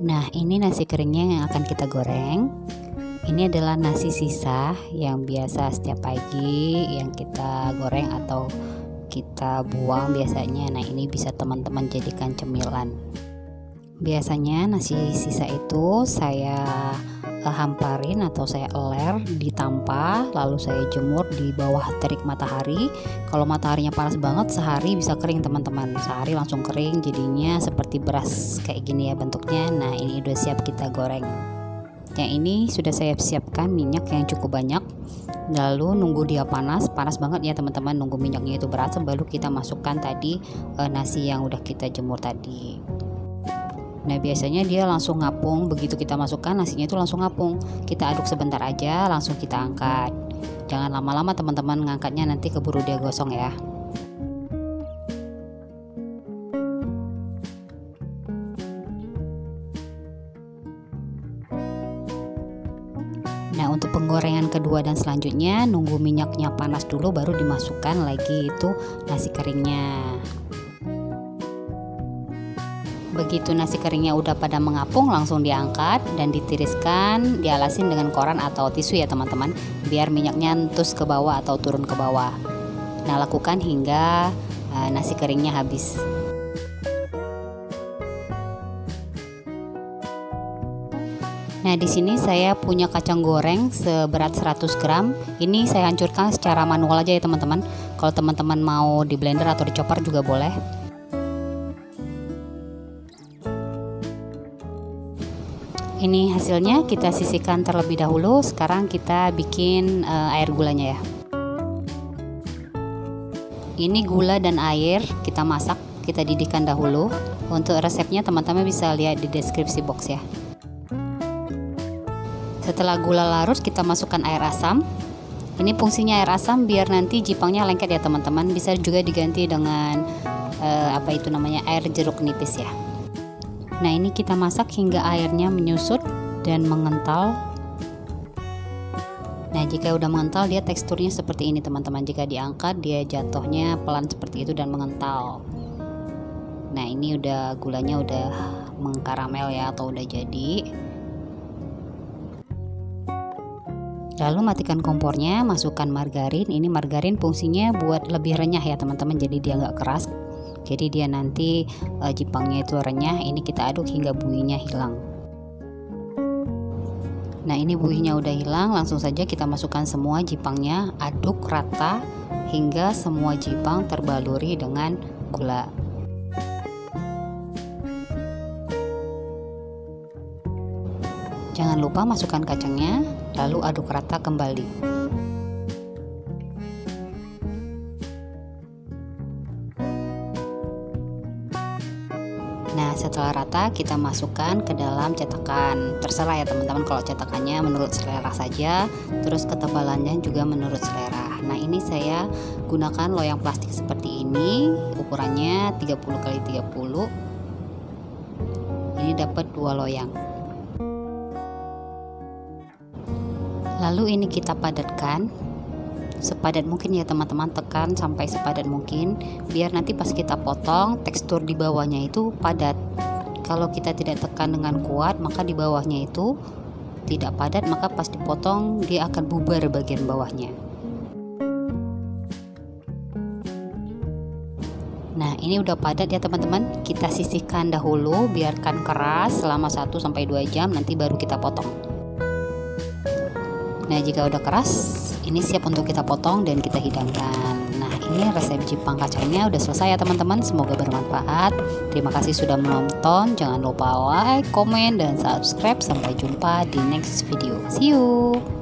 Nah, ini nasi keringnya yang akan kita goreng. Ini adalah nasi sisa yang biasa setiap pagi yang kita goreng atau kita buang biasanya. Nah, ini bisa teman-teman jadikan cemilan. Biasanya nasi sisa itu saya hamparin atau saya eler di tampah, lalu saya jemur di bawah terik matahari. Kalau mataharinya panas banget, sehari bisa kering teman-teman. Sehari langsung kering, jadinya seperti beras kayak gini ya bentuknya. Nah, ini udah siap kita goreng. Yang ini sudah saya siapkan minyak yang cukup banyak, lalu nunggu dia panas banget ya teman-teman. Nunggu minyaknya itu berasap, baru kita masukkan tadi nasi yang udah kita jemur tadi. Nah, biasanya dia langsung ngapung, begitu kita masukkan nasinya itu langsung ngapung. Kita aduk sebentar aja, langsung kita angkat. Jangan lama-lama teman-teman ngangkatnya, nanti keburu dia gosong ya. Nah, untuk penggorengan kedua dan selanjutnya nunggu minyaknya panas dulu, baru dimasukkan lagi itu nasi keringnya. Begitu nasi keringnya udah pada mengapung, langsung diangkat dan ditiriskan, dialasin dengan koran atau tisu ya teman-teman, biar minyaknya entus ke bawah atau turun ke bawah. Nah, lakukan hingga nasi keringnya habis. Nah, di sini saya punya kacang goreng seberat 100 gram. Ini saya hancurkan secara manual aja ya teman-teman. Kalau teman-teman mau di blender atau di chopper juga boleh. Ini hasilnya, kita sisihkan terlebih dahulu. Sekarang kita bikin air gulanya ya. Ini gula dan air kita masak, kita didihkan dahulu. Untuk resepnya teman-teman bisa lihat di deskripsi box ya. Setelah gula larut, kita masukkan air asam. Ini fungsinya air asam biar nanti jipangnya lengket ya teman-teman. Bisa juga diganti dengan air jeruk nipis ya. Nah, ini kita masak hingga airnya menyusut dan mengental. Nah, jika udah mengental, dia teksturnya seperti ini teman-teman. Jika diangkat, dia jatuhnya pelan seperti itu dan mengental. Nah, ini udah gulanya udah mengkaramel ya, atau udah jadi. Lalu matikan kompornya, masukkan margarin. Ini margarin fungsinya buat lebih renyah ya teman-teman, jadi dia nggak keras. Jadi dia nanti jipangnya itu renyah. Ini kita aduk hingga buihnya hilang. Nah, ini buihnya udah hilang, langsung saja kita masukkan semua jipangnya, aduk rata hingga semua jipang terbaluri dengan gula. Jangan lupa masukkan kacangnya, lalu aduk rata kembali. Nah, setelah rata kita masukkan ke dalam cetakan. Terserah ya teman-teman, kalau cetakannya menurut selera saja, terus ketebalannya juga menurut selera. Nah, ini saya gunakan loyang plastik seperti ini, ukurannya 30x30. Ini dapat 2 loyang. Lalu ini kita padatkan sepadat mungkin ya teman-teman, tekan sampai sepadat mungkin biar nanti pas kita potong tekstur di bawahnya itu padat. Kalau kita tidak tekan dengan kuat, maka di bawahnya itu tidak padat, maka pas dipotong dia akan bubar bagian bawahnya. Nah, ini udah padat ya teman-teman. Kita sisihkan dahulu, biarkan keras selama 1-2 jam, nanti baru kita potong. Nah, jika udah keras, ini siap untuk kita potong dan kita hidangkan. Nah, ini resep jipang kacangnya udah selesai ya teman-teman. Semoga bermanfaat. Terima kasih sudah menonton. Jangan lupa like, komen, dan subscribe. Sampai jumpa di next video. See you.